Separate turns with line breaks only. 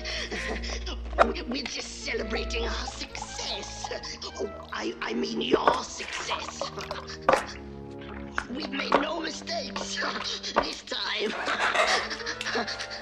We're just celebrating our success. Oh, I mean your success. We've made no mistakes this time.